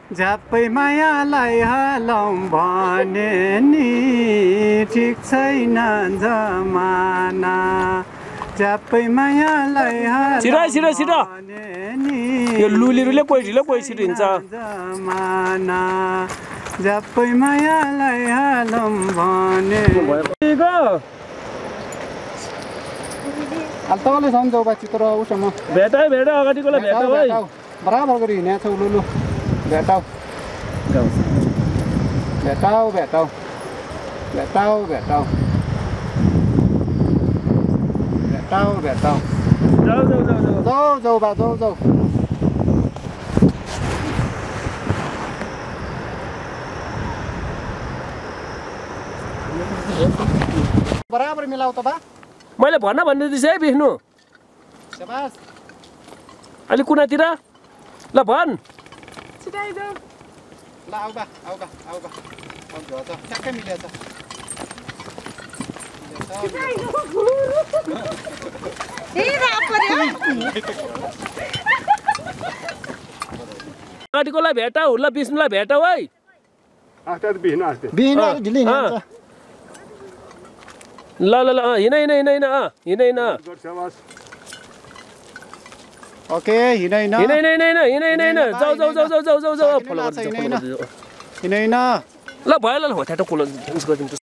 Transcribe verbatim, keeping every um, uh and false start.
झ्याप्पै मायालाई हालौँ भने नि ठिक छैन जमाना झ्याप्पै मायालाई हालौँ भने नि यो लुलीरुले पोइढिलो पोइसिट हुन्छ जमाना झ्याप्पै मायालाई हालौँ भने हाल तले सम्झौ बा चित्र उसमा भेटा भेटा अगाडिकोलाई भेटा है बराबर गरी हिँडेको छौ लुलु भेटाऊ भेटाऊ भेटाऊ भेटाऊ भेटाऊ भेटाऊ भेटाऊ जाऊ जाऊ जाऊ जाऊ जाऊ जाऊ बा जाऊ जाऊ बराबर मिलाऊ त बा मैले भन्न भन्दै दिस है बिस्नु शाबास अलि कुनातिर ल भन छिटाइ जाऊ ल आउ बा आउ बा आउ बा आउ जो त ठ्याक्कै मिलेछ अगाडिकोलाई भेटाऊ ल बिस्नुलाई भेटाऊ है आस्ते बिहिन आस्ते बिहिन ढिलै हिँड्छ ल ल ल हिँड हिँड हिँड हिँड हिँड हिँड ओके हिँड हिँड हिँड हिँड हिँड हिँड हिँड हिँड जाऊ जाऊ जाऊ जाऊ जाऊ जाऊ जाऊ फलो हिँड हिँड ल भयो ल होठ्याटो खोल गरिदिन्छु